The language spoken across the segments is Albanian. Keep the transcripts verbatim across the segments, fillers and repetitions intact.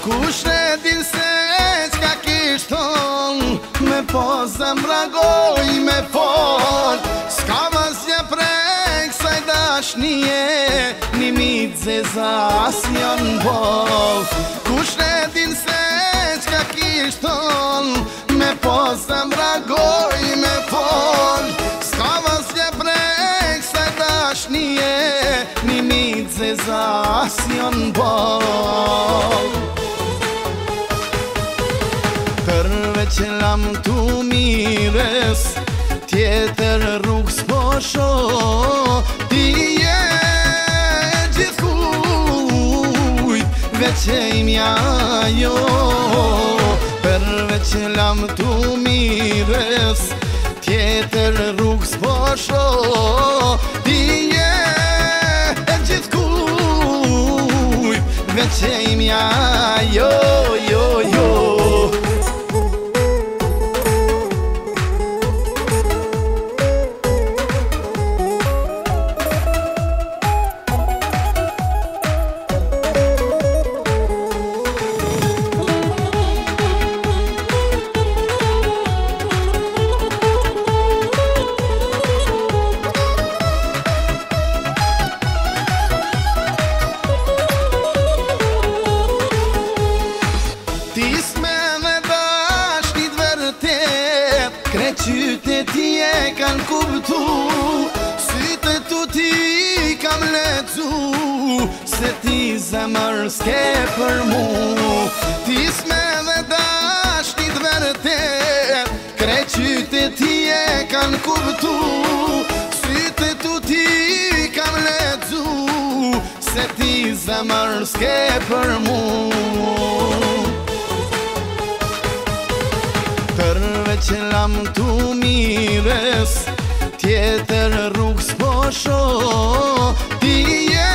Kush e din se qka kishton, me po zemragoj me fol. S'ka vazje prej kësaj dashnije, nimit zezas janë bol. Kush e din se qka kishton, me po zemragoj me fol. S'ka vazje prej kësaj dashnije, nimit zezas janë bol. Përveç lam tu mires, tjetër rrug s'po shoh. Ti je gjithkujt, veç e imja jo. Përveç lam tu mires, tjetër rrug s'po shoh. Ti je gjithkujt, veç e imja jo, jo, jo. Qyteti e kanë kuptu, sytë tu ti kam lecu, se ti zemër s'ke për mu. Ti s'me dhe dashnit vërtet, kre qyteti e kanë kuptu, sytë tu ti kam lecu, se ti zemër s'ke për mu. Përveç lam tu mires, tjetër rrug s'po shoh. Ti je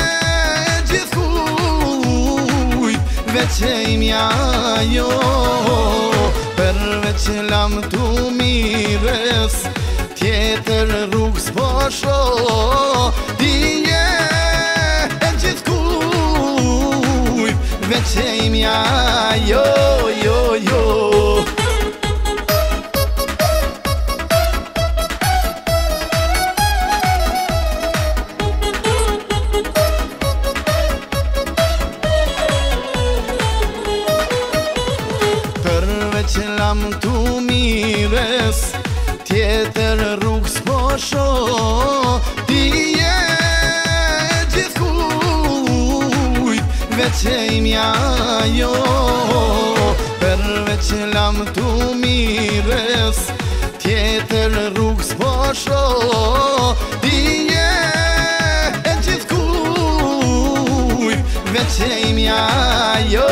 gjithkujt, veç e imja jo. Përveç lam tu mires, tjetër rrug s'po shoh. Ti je gjithkujt, veç e imja jo, jo, jo. Përveç lam tu mires, tjetër rrug s'po shoh. Ti je gjithkujt, veç e imja jo. Përveç lam tu mires, tjetër rrug s'po shoh. Ti je gjithkujt, veç e imja jo.